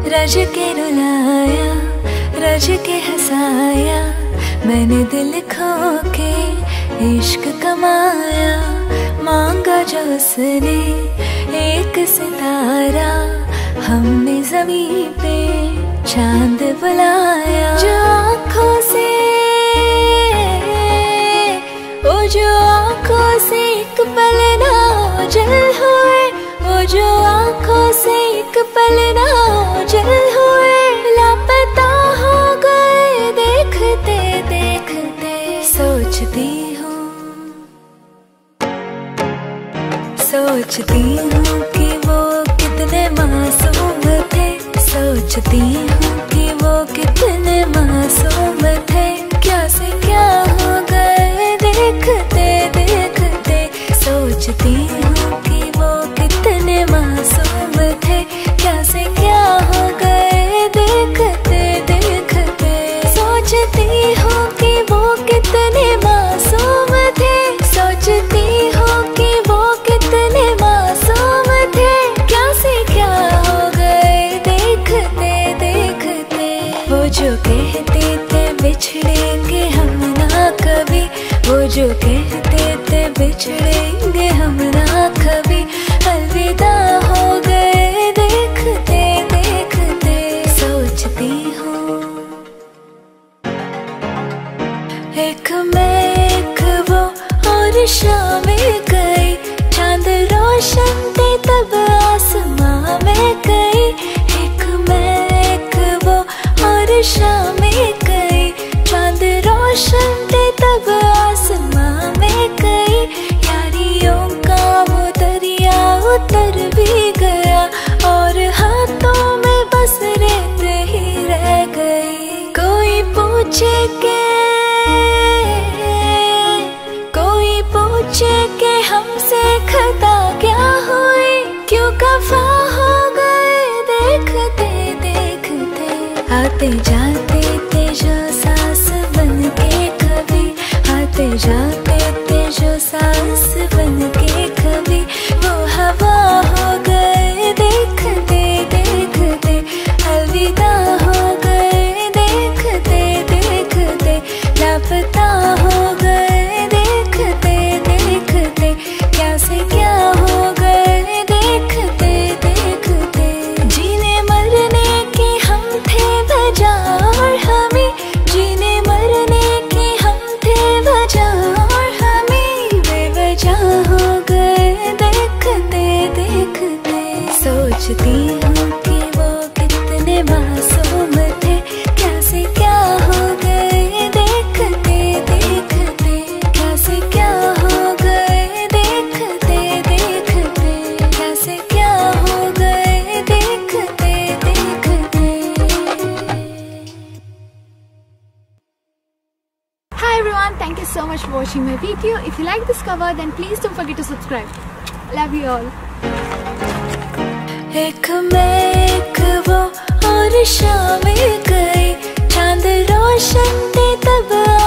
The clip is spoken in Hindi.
रज के रुलाया, रज के हंसाया, मैंने दिल खो के इश्क कमाया। मांगा जो उसने एक सितारा, हमने ज़मीं पे चांद बुलाया। जो आँखों से, वो जो आँखों से एक पल ना ओझल हुए, वो जो आँखों से एक पल ना ओझल हुए, लापता हो गए देखते देखते। सोचती हूँ कि वो कितने मासूम थे, सोचती हूँ कि वो कितने मासूम थे। क्या से क्या हो गए देखते देखते। सोचती हूँ कि वो कितने मासूम थे, क्या से क्या हो गए देखते देखते। सोचती हूँ कि वो कितने मासूम थे, सोचती हूँ कि वो कितने मासूम थे, क्या से क्या हो गए देखते देखते। वो जो कहते थे बिछड़ेंगे हम ना कभी, वो जो कहते थे बिछड़ेंगे हम ना कभी, अलविदा हो गए देखते देखते। सोचती हूँ एक मैं एक वो और शामें गई, चांद रोशन थे तब आसमां में गई। एक मैं एक वो और शामें गई, चांद रोशन थे तब आसमां में गई। यारियों का वो दरिया उतर भी गया, और हाथों में बस रेत ही रह गई। कोई पूछे के हमसे खता क्या हुई, क्यों खफा हो गए देखते देखते। आते जाते थे जो सांस बन के कभी, आते जाते थे जो सांस बन के कभी, वो हवा हो गए देखते देखते। अलविदा हो गए देखते देखते, लापता हो गए देखते देखते। क्या से क्या हो गए देखते देखते। जीने मरने की हम थे वजह, और हमें जीने मरने की हम थे वजह, और हमें बेवजह हो गए देखते देखते। सोचती हूँ कि वो कितने मासूम थे, क्या से क्या हो गए देखते देखते। क्या से क्या हो गए देखते देखते, क्या से क्या हो गए देखते देखते। Hi everyone, thank you so much for watching my video. If you like this cover then please don't forget to subscribe. Love you all. एक मैं एक वो और शामें गई, चांद रोशन थे तब